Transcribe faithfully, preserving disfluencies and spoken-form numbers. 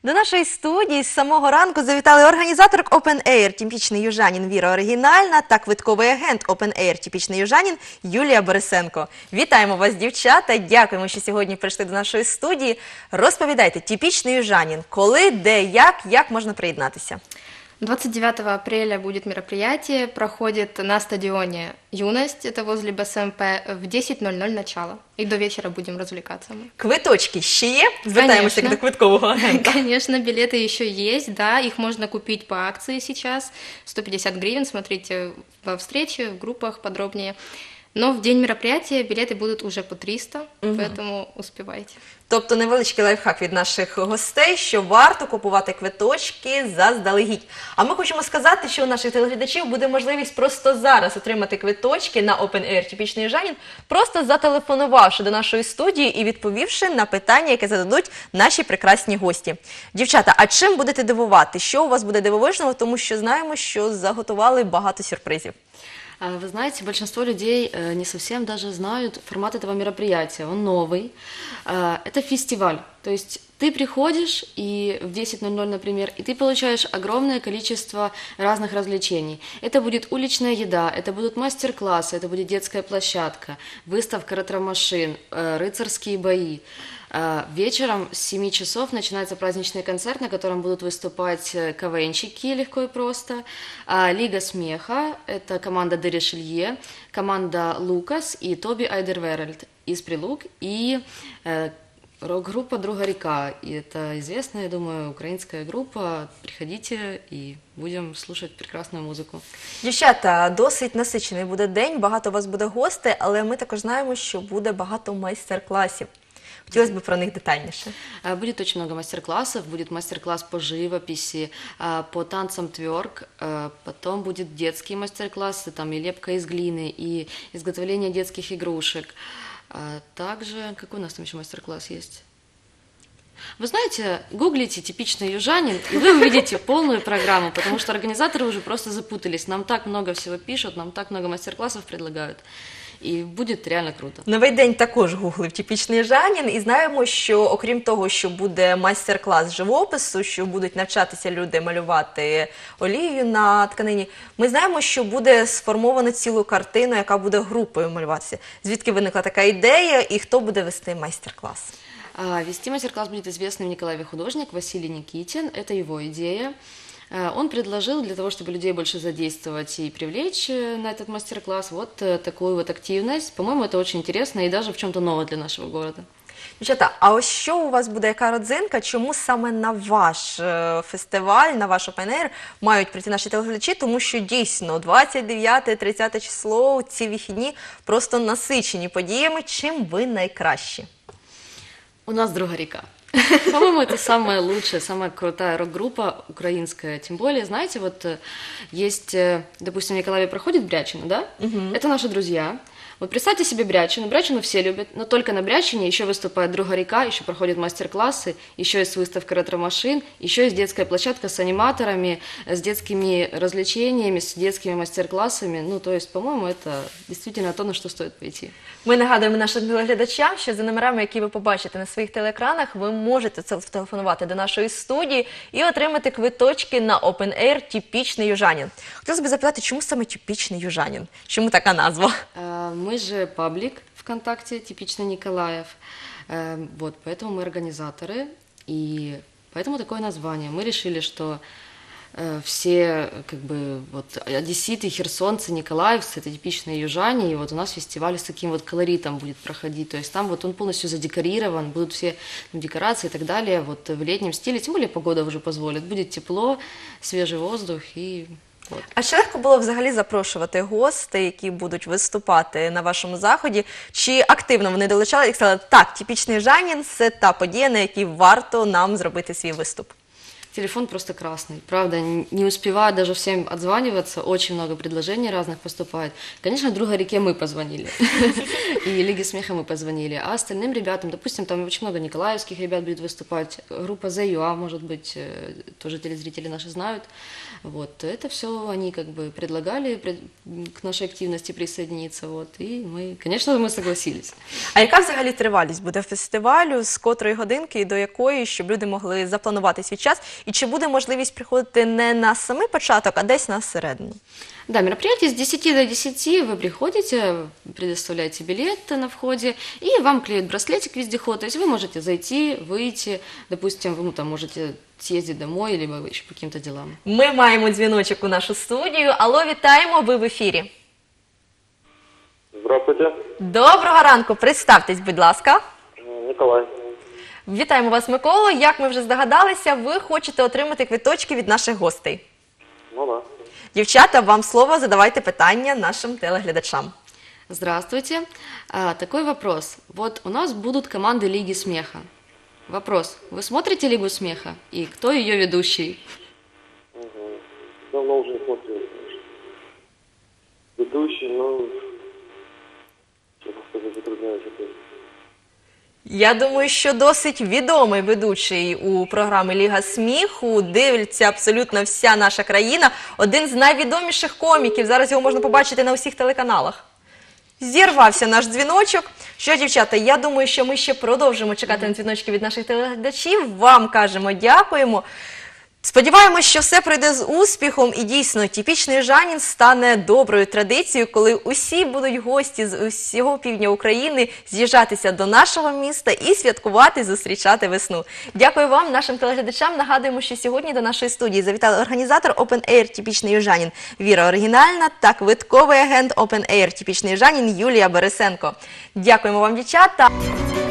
До нашої студії з самого ранку завітали організаторок Open Air «Типічний южанин» Віра Оригінальна та квитковий агент Open Air «Типічний южанин» Юлія Борисенко. Вітаємо вас, дівчата! Дякуємо, що сьогодні прийшли до нашої студії. Розповідайте, «Типічний южанин» – коли, де, як, як можна приєднатися? двадцать девятого апреля будет мероприятие, проходит на стадионе «Юность», это возле Бэ Эс Эм Пэ, в десять ноль ноль начало. И до вечера будем развлекаться мы. Квиточки ще є? Звертаємося до квиткового агента. Конечно, билеты еще есть, да, их можно купить по акции сейчас, сто пятьдесят гривен, смотрите во встрече, в группах подробнее. Но в день мероприятия билеты будут уже по триста, угу. Поэтому успевайте. Тобто невеличкий лайфхак від наших гостей, що варто купувати квиточки заздалегідь. А ми хочемо сказати, що у наших телеглядачів буде можливість просто зараз отримати квиточки на Open Air «Типічний южанин», просто зателефонувавши до нашої студії і відповівши на питання, яке зададуть наші прекрасні гості. Дівчата, а чим будете дивувати? Що у вас буде дивовижного? Тому що знаємо, що заготували багато сюрпризів. Вы знаете, большинство людей не совсем даже знают формат этого мероприятия. Он новый. Это фестиваль. То есть ты приходишь и в десять ноль ноль, например, и ты получаешь огромное количество разных развлечений. Это будет уличная еда, это будут мастер-классы, это будет детская площадка, выставка ретро-машин, рыцарские бои. Вечером с семи часов начинается праздничный концерт, на котором будут выступать КВНщики легко и просто, Лига смеха, это команда Де Ришелье, команда Лукас и Тоби Айдерверельд из Прилук и рок-группа «Друга река». И это известная, я думаю, украинская группа. Приходите и будем слушать прекрасную музику. Дівчата, досить насичений буде день, багато у вас буде гостей, але ми також знаємо, що буде багато майстер-класів. Хотелось бы про них детальнейше. Будет очень много мастер-классов, будет мастер-класс по живописи, по танцам тверк, потом будет детские мастер-классы, там и лепка из глины, и изготовление детских игрушек. Также, какой у нас там еще мастер-класс есть? Вы знаете, гуглите «Типичный южанин», и вы увидите полную программу, потому что организаторы уже просто запутались. Нам так много всего пишут, нам так много мастер-классов предлагают. І буде реально круто. Новий день також гуглив «Типічний южанин» і знаємо, що окрім того, що буде майстер-клас живопису, що будуть навчатися люди малювати олією на тканині, ми знаємо, що буде сформовано цілу картину, яка буде групою малюватися. Звідки виникла така ідея і хто буде вести майстер-клас? Вести мастер-класс будет известный в Николаеве художник Василий Никитин, это его идея. Он предложил для того, чтобы людей больше задействовать и привлечь на этот мастер-класс вот такую вот активность. По-моему, это очень интересно и даже в чем-то новое для нашего города. Дівчата, а ось що у вас буде, яка родзинка, чому саме на ваш фестиваль, на ваш Open Air мають прийти наші телеглядачі, тому що дійсно двадцять дев'яте - тридцяте число, ці вихідні просто насичені подіями, чим ви найкращі? У нас «Друга река». По-моему, это самая лучшая, самая крутая рок-группа украинская. Тем более, знаете, вот есть, допустим, в Николаеве проходит Брячина, да? Угу. Это наши друзья. Вот представьте себе Брячину. Брячину все любят, но только на Брячине еще выступает «Друга река», еще проходят мастер-классы, еще есть выставка ретро-машин, еще есть детская площадка с аниматорами, с детскими развлечениями, с детскими мастер-классами. Ну, то есть, по-моему, это действительно то, на что стоит пойти. Ми нагадуємо нашим телеглядачам, що за номерами, які ви побачите на своїх телеекранах, ви можете телефонувати до нашої студії і отримати квиточки на Open Air «Типічний южанин». Хотілося б запитати, чому саме «Типічний южанин»? Чому така назва? Мы же паблик ВКонтакте «Типичный Николаев», вот, поэтому мы организаторы, и поэтому такое название. Мы решили, что все, как бы, вот, одесситы, херсонцы, николаевцы – это типичные южане, и вот у нас фестиваль с таким вот колоритом будет проходить, то есть там вот он полностью задекорирован, будут все декорации и так далее, вот в летнем стиле, тем более погода уже позволит, будет тепло, свежий воздух и… Вот. А чи легко було взагалі запрошувати гостей, які будуть виступати на вашому заході? Чи активно вони долучали і сказали, так, «Типічний южанин» – це та подія, на якій варто нам зробити свій виступ? телефон просто красный. Правда, н- не успеваю даже всем отзваниваться, очень много предложений разных поступает. Конечно, друга реке мы позвонили, и Лиге смеха мы позвонили, а остальным ребятам, допустим, там очень много николаевских ребят будет выступать, группа зе ю а, может быть, э, тоже телезрители наши знают. Вот, это все они как бы предлагали пред- к нашей активности присоединиться, вот, и мы, конечно, мы согласились. А яка взагалі тривалість буде фестивалю, з котрої годинки і до якої, щоб люди могли запланувати свій час? І чи буде можливість приходити не на самий початок, а десь на середину? Да, мероприятие с десяти до десяти, вы приходите, предоставляете билет на входе, и вам клеят браслетик вездеход, то есть вы можете зайти, выйти, допустим, вы ну, там можете съездить домой, либо еще по каким-то делам. Ми маємо дзвіночок у нашу студію. Алло, вітаємо, ви в ефірі. Здравствуйте, Доброго ранку, представтесь, будь ласка. Э, Николай. Вітаємо вас, Миколо. Як ми вже здогадалися, ви хочете отримати квиточки від наших гостей. Ну да. Дівчата, вам слово, задавайте питання нашим телеглядачам. Здравствуйте. А, такой вопрос. Вот у нас будут команды Лиги смеха. Вопрос. Вы смотрите Лигу смеха? И кто ее ведущий? Угу. Давно уже не смотрел, конечно. Ведущий, ну, честно сказать, затрудняюсь ответить. Я думаю, що досить відомий ведучий у програмі «Ліга сміху». Дивиться абсолютно вся наша країна. Один з найвідоміших коміків. Зараз його можна побачити на усіх телеканалах. Зірвався наш дзвіночок. Що, дівчата, я думаю, що ми ще продовжимо чекати на дзвіночки від наших телеглядачів. Вам кажемо дякуємо. Сподіваємось, що все пройде з успіхом і дійсно типічний Южанін стане доброю традицією, коли усі будуть гості з усього півдня України з'їжджатися до нашого міста і святкувати, зустрічати весну. Дякую вам, нашим телеглядачам. Нагадуємо, що сьогодні до нашої студії завітали організатор Open Air «Типічний Южанін» Віра Оригінальна та квитковий агент Open Air «Типічний Южанін» Юлія Борисенко. Дякуємо вам, дівчата.